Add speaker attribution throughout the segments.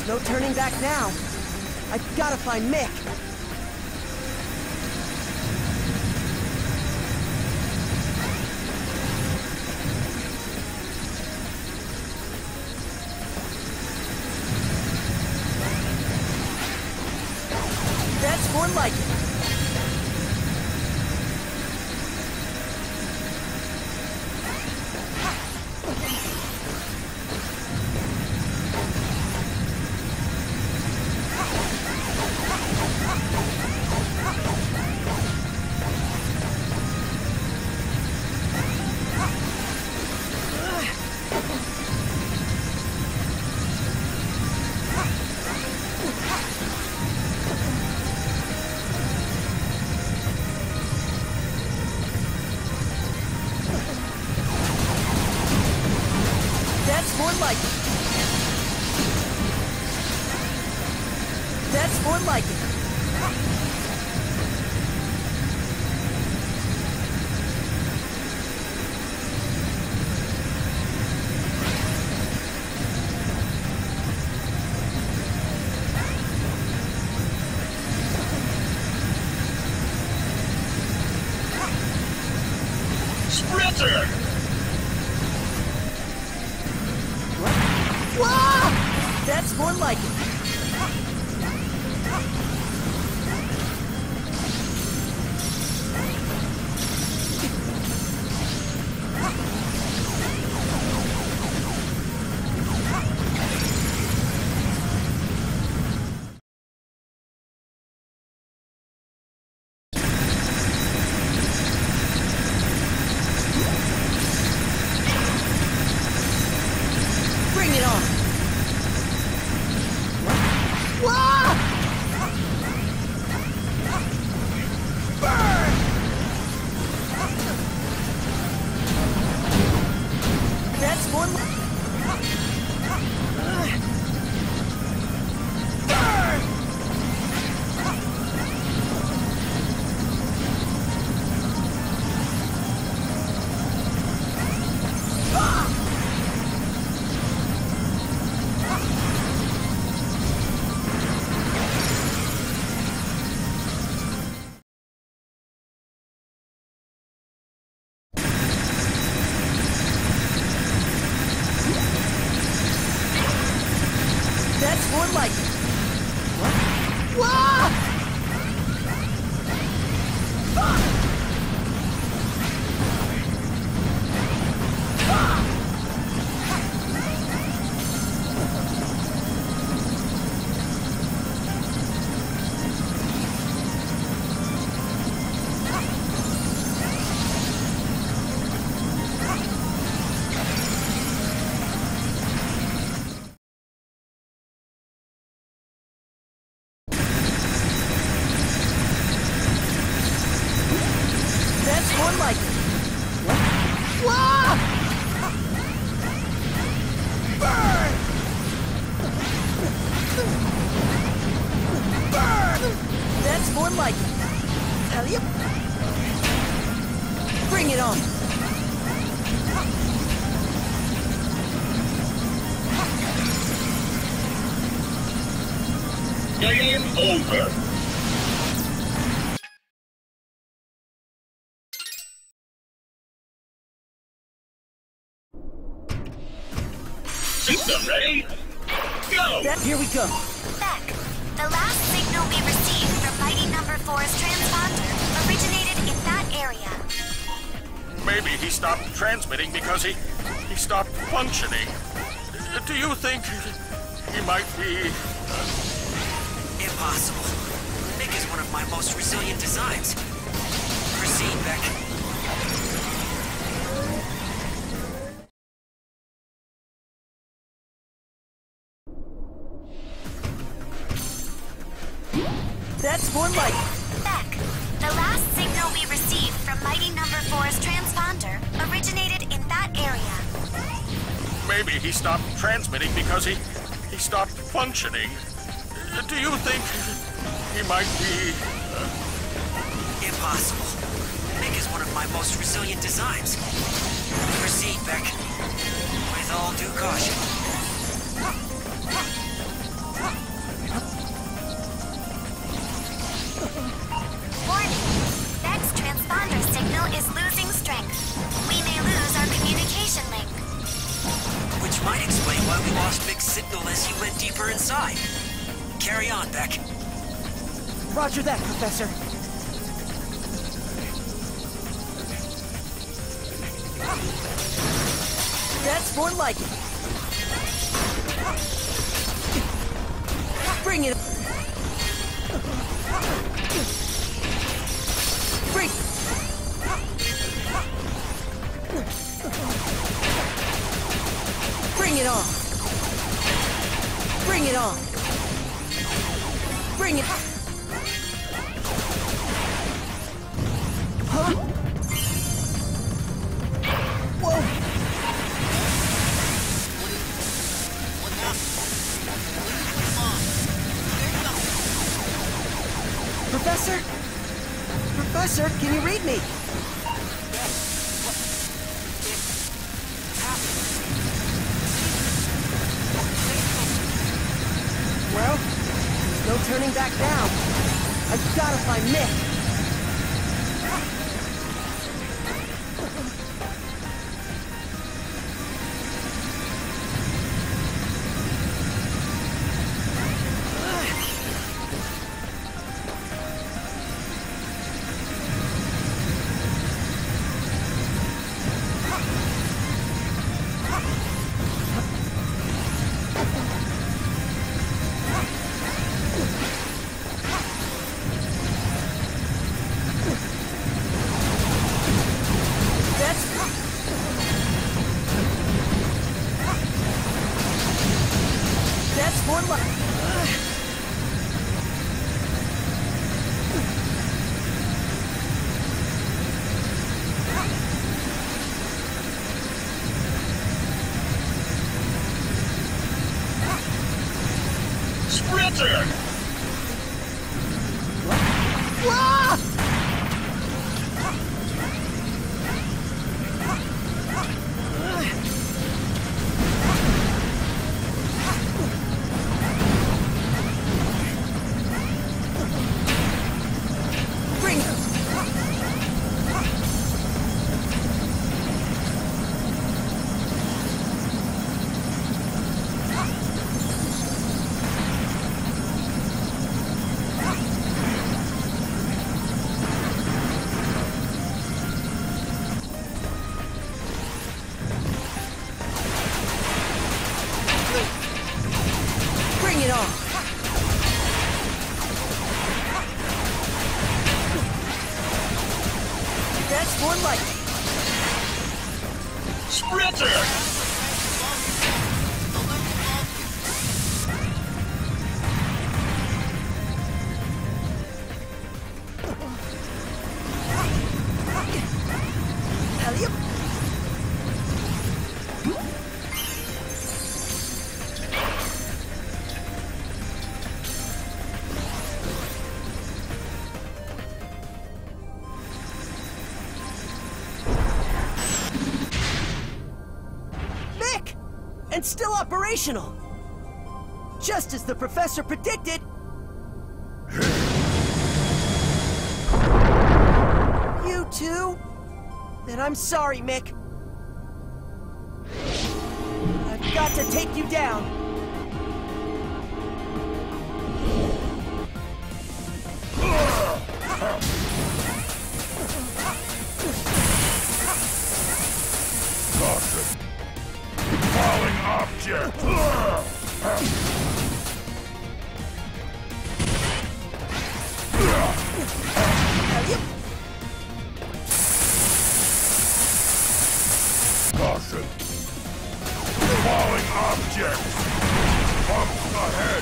Speaker 1: No turning back now. I've gotta find Mick. That's more like it. That's more like it. That's more like it.
Speaker 2: Sprinter!
Speaker 1: Whoa! That's more like it. Bring it on. Whoa! Burn! That's more like... Burn! That's more like it. What? Whoa! That's more like it. What? Whoa! Burn! Burn! That's more like it. Hell yep. Bring it on.
Speaker 2: Game over. System ready? Go!
Speaker 1: Here we go.
Speaker 3: Beck, the last signal we received from Mighty Number 4's transponder originated in that area.
Speaker 4: Maybe he stopped transmitting because he stopped functioning. Do you think he might be...
Speaker 5: Impossible. Mick is one of my most resilient designs. Proceed, Beck.
Speaker 1: That's more like it.
Speaker 3: Beck, the last signal we received from Mighty Number 4's transponder originated in that area.
Speaker 4: Maybe he stopped transmitting because he stopped functioning. Do you think he might be...
Speaker 5: Impossible. Mick is one of my most resilient designs. Proceed, Beck. With all due caution. might explain why we lost Mick's signal as you went deeper inside. Carry on, Beck.
Speaker 1: Roger that, Professor. That's more like it. Bring it. Bring. Bring it on. Bring it on. Bring it. Huh? Whoa. Professor? Professor, can you read me? Well, there's no turning back now. I've gotta find Mick. That's more like...
Speaker 2: Sprinter!
Speaker 1: Ah! Bring it. Bring it on. That's more like it.
Speaker 2: Sprinter!
Speaker 1: Elliot. Mick! And still operational! Just as the professor predicted! You too? Then I'm sorry, Mick. I've got to take you down.
Speaker 2: Caution! Falling object!
Speaker 1: Elliot.
Speaker 2: Caution! Falling object! Bump ahead!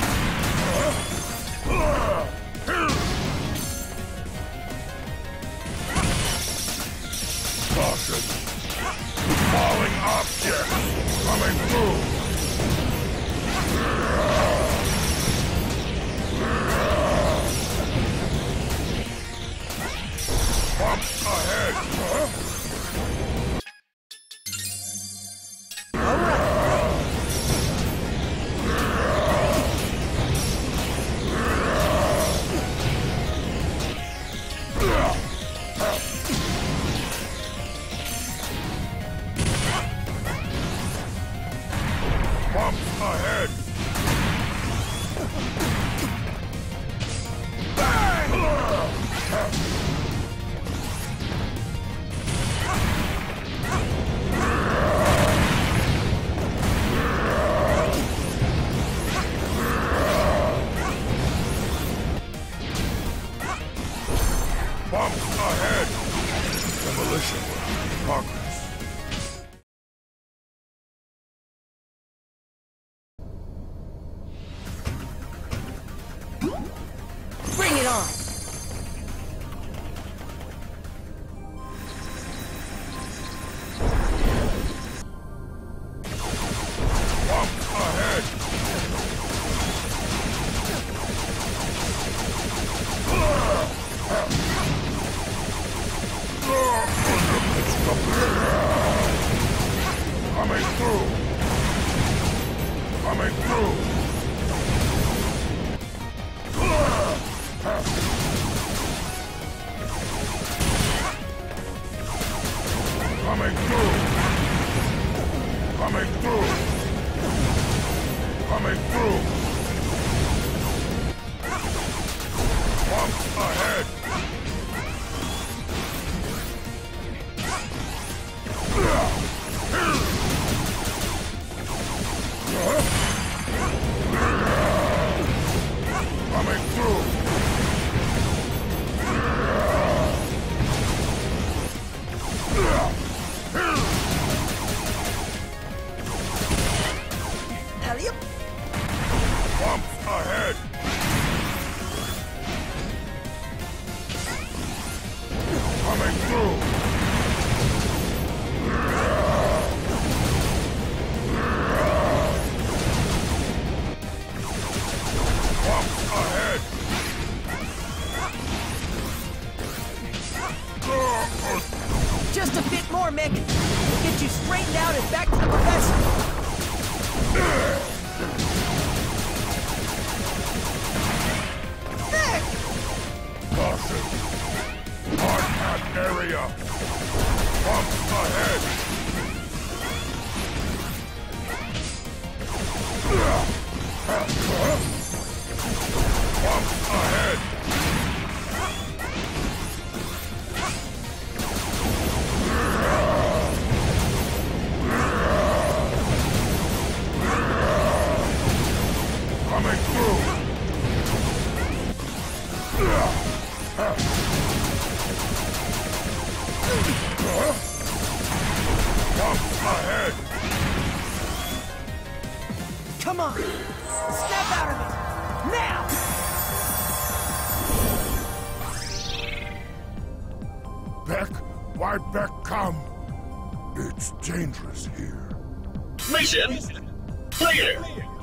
Speaker 2: Caution! Falling object! Coming through! Bump ahead!
Speaker 1: All right.
Speaker 2: Bumps ahead! Bumps ahead! Demolition work in progress.
Speaker 1: Bring it on!
Speaker 2: Bumps ahead! Coming through! Coming through! Coming through! Coming through! Coming through! Bumps ahead! Coming through!
Speaker 1: Alley-oop.
Speaker 2: Bumps ahead! Coming through! Bumps ahead!
Speaker 1: Just a bit more, Mick. We'll get you straightened out and back to the professor. Mick!
Speaker 2: Caution! Hard path area! Bumps ahead! Bumps ahead! Coming through! Bumps ahead!
Speaker 1: Come on! Snap out of it! Now!
Speaker 2: Beck? Why Beck come? It's dangerous here.
Speaker 4: Mission clear.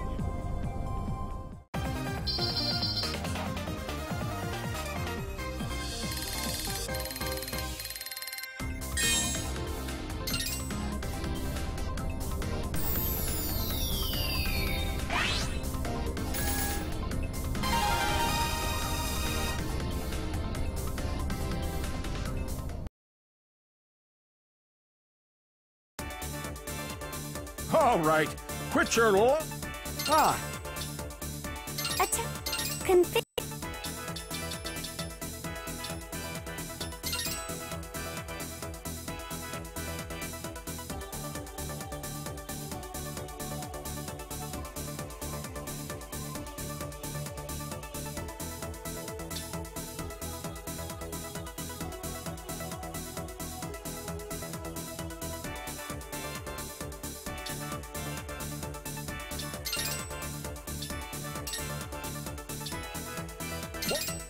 Speaker 6: All right, quit your
Speaker 3: Config.
Speaker 6: What?